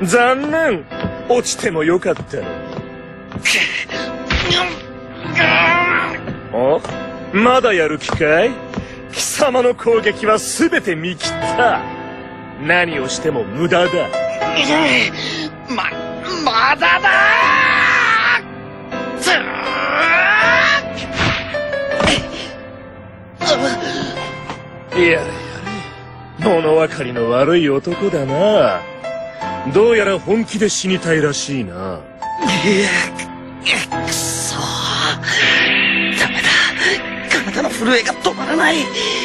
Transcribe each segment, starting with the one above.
残念。落ちてもよかったのに。お、まだやる気かい？貴様の攻撃は全て見切った。何をしても無駄だ。 まだだー。やれやれ、物分かりの悪い男だな。どうやら本気で死にたいらしいな。 くそ、ダメだ、体の震えが止まらない。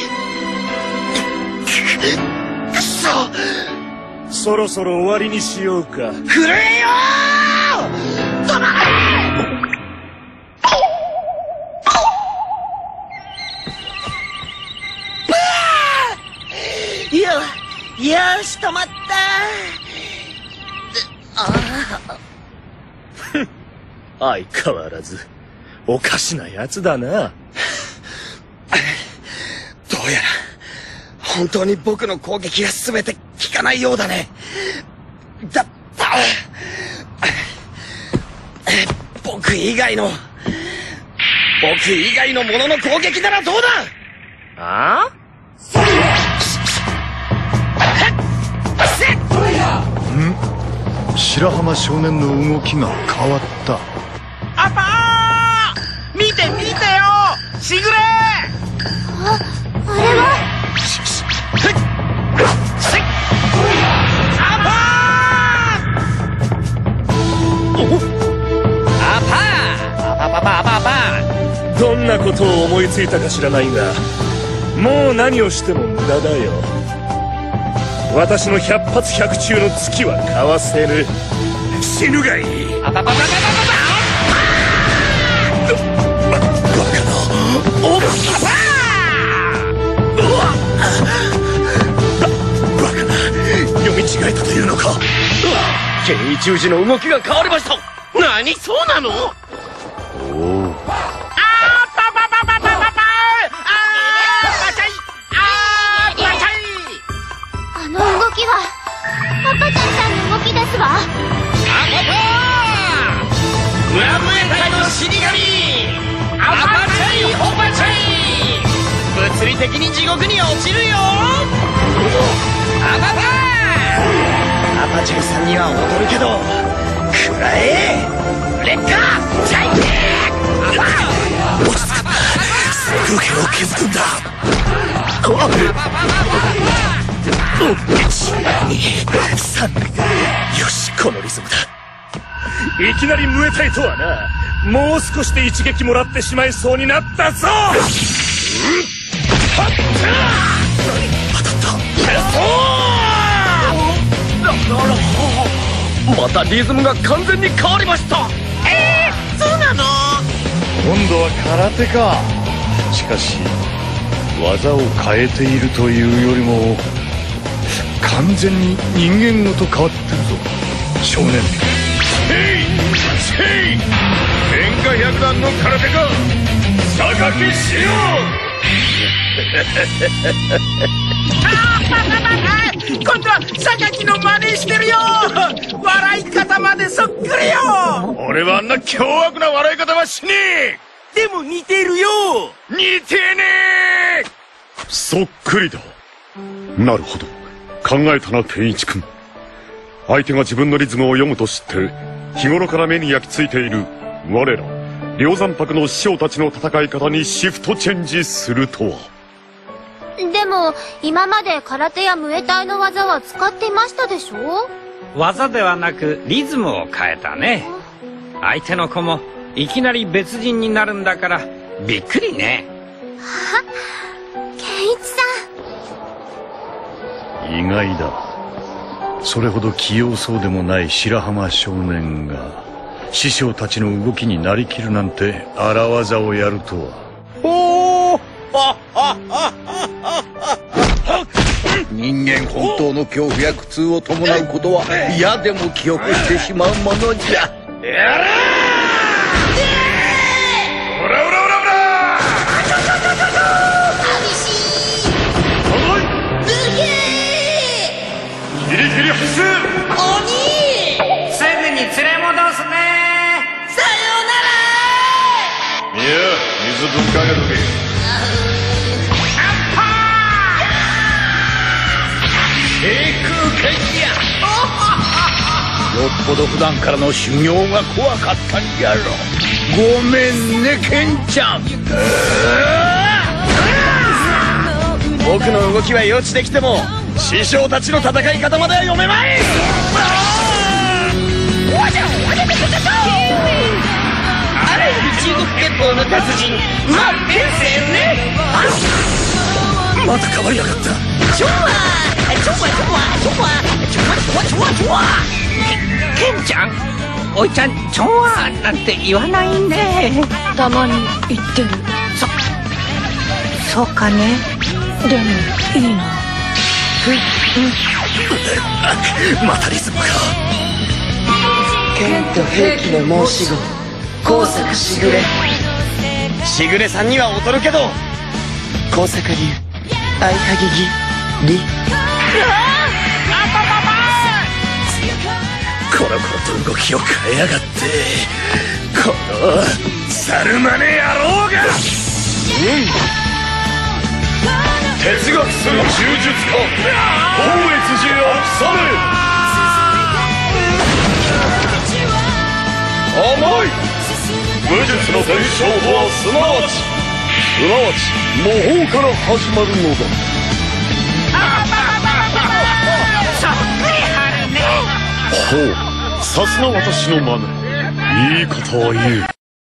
くそ、 そろそろ終わりにしようか。 震えよー、止まれ。よし、止まった。 相変わらずおかしなやつだな。 どうやら本当に僕の攻撃が全て効かないようだね。僕以外のものの攻撃ならどうだ。 ああ、 白浜少年の動きが変わった。 アパー、見てよ、しぐれ。 あれはどんなことを思いついたか知らないが、もう何をしても無駄だよ。私の百発百中の突きはかわせぬ。死ぬがいい。バカな。バカな、読み違えたというのか。 剣一宇治の動きが変わりました。 何、そうなの？ あの動きはアパちゃんさんの動きですわ。 裏ムエタイの死神アパチャイホパチャイ、物理的に地獄に落ちるよ。アパチャイさんには踊るけど食らえ。レッカーチャイ落ち着くんだ。風景を削るんだ。1、2、3。よし、このリズムだ。いきなりムエタイとはな。もう少しで一撃もらってしまいそうになったぞ。当たった。またリズムが完全に変わりました。 そうなの？ 今度は空手か。しかし技を変えているというよりも完全に人間ごと変わってるぞ少年。 天下百段の空手か。榊しよ今度は榊の真似してるよ。笑い方までそっくりよ。 俺はあんな凶悪な笑い方はしねえ。 でも似てるよ。 似てねえ。 そっくりだ。なるほど、考えたな健一君。相手が自分のリズムを読むと知って日頃から目に焼き付いている我ら梁山泊の師匠たちの戦い方にシフトチェンジするとは。 でも今まで空手やムエタイの技は使っていましたでしょ。 技ではなくリズムを変えたね。相手の子もいきなり別人になるんだからびっくりね。 健一さ意外だ。それほど器用そうでもない白浜少年が師匠たちの動きになりきるなんて荒技をやるとは。 人間本当の恐怖や苦痛を伴うことは嫌でも記憶してしまうものじゃ。 ギリギリ走る。 鬼っぽど普段からの修行が怖かったんやろ。ごめんねケンちゃん。 僕の動きは予知できても師匠たちの戦い方までは読めまい。 あらゆる中国拳法の達人マッペンセンね。 また変わりやがった。 ちょわちょわちょわちょわちょわちょわちょわ。ケンちゃん、おいちゃんちょわなんて言わないね。 たまに言ってる。 そうかね。 でもいいな。 またリズムか。 剣と兵器の申し子高坂しぐれ。 しぐれさんには劣るけど高坂流合鍵木り。 コロコロと動きを変えやがって、この猿真似野郎が。哲学する柔術家光悦寺秋雨。甘い武術の伝承とはすなわち模倣から始まるのだ。 そっくりあるね。 ほう、さすが私の真似。いいことを言う。